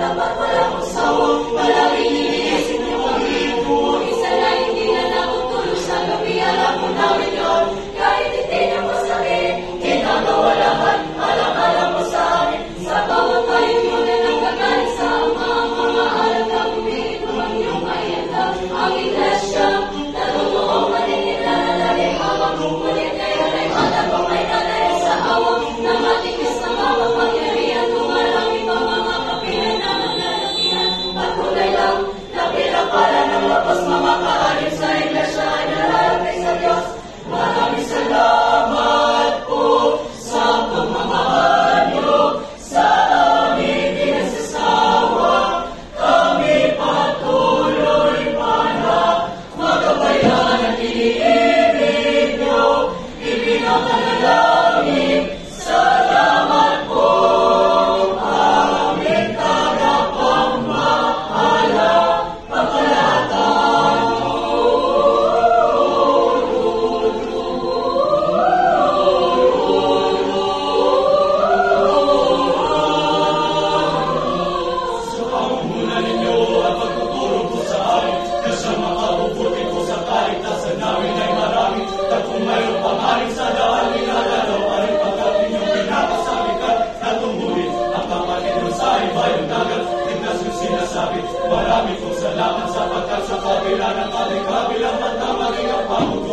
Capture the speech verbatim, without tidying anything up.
tapat, walang usawang, palaging iniisip niyo kami. Kung isa na hindi na natutulog sa gabi, alam mo namin yun. Kahit hindi niyo masabi, ginagawa lahat, alam-alam mo sa amin. Sa bawat palit mo na nagkagaling sa ama, mga alam na bumigit mo ang iyong ayanda. Ang iglesia, na totoo manininalali, habang kukulit ngayon ay matagong ay nanay sa awang ng ating isang pangyarihan. Tumarami pa mga kapilan na nananakihan. At kulay lang, napira para ng labas mga kaalim sa iglesia ay nalalapit sa Diyos. Maraming salamat po sa pagmamahal niyo sa amin pinasasawa. Kami patuloy pa na magabayan at iniibig niyo. Ibig ang manalangin. Salamat po, aming tagapagmahala, pagkalatan niyo. Sa pamumunan ninyo at pagtuturo po sa amin, na sa makabubuti po sa kaligtasan namin ay marami. At kung mayroon pangaling sa daan, inalalaw pa rin pagkat inyong pinapasabitan na tumuhin ang kapatid mo sa ibayong dagat. Tignas yung sinasabi, marami pong salamat sapagkat sa kabila ng ating kabilang banda maging ang pamumunan.